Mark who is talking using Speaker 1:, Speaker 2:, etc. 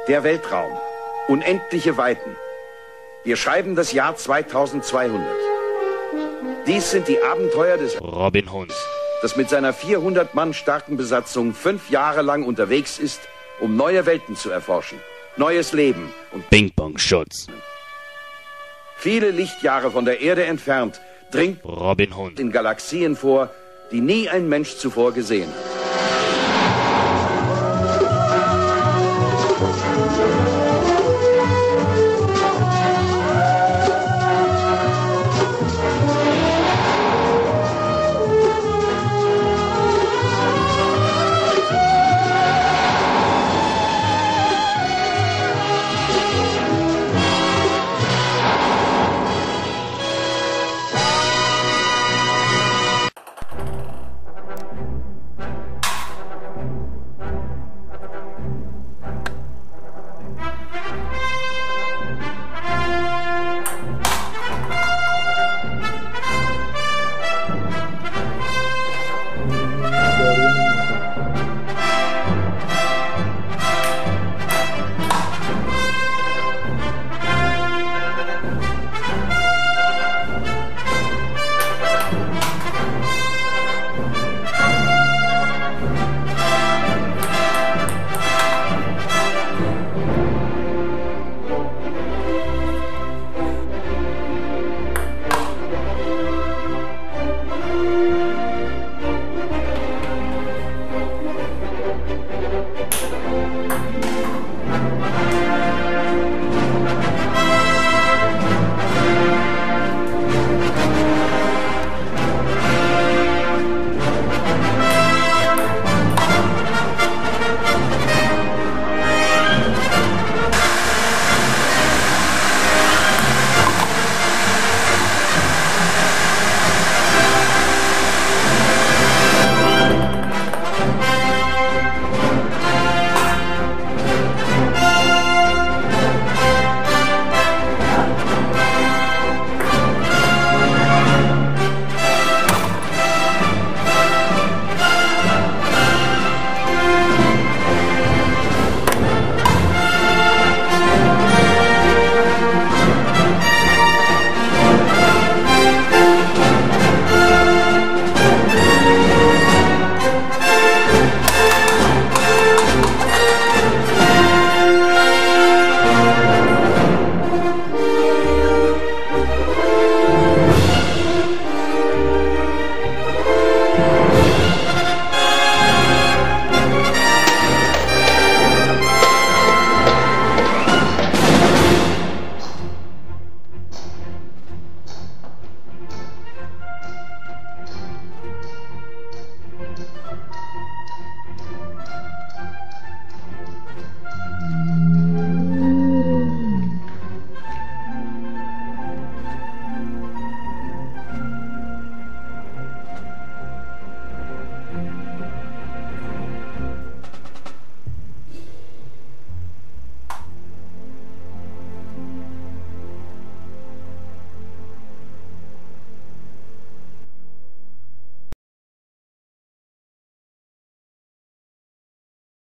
Speaker 1: Der Weltraum. Unendliche Weiten. Wir schreiben das Jahr 2200. Dies sind die Abenteuer des
Speaker 2: Robin Hood,
Speaker 1: das mit seiner 400 Mann starken Besatzung 5 Jahre lang unterwegs ist, um neue Welten zu erforschen. Neues Leben und
Speaker 2: Ping-Pong-Schutz.
Speaker 1: Viele Lichtjahre von der Erde entfernt dringt
Speaker 2: Robin Hood
Speaker 1: in Galaxien vor, die nie ein Mensch zuvor gesehen hat.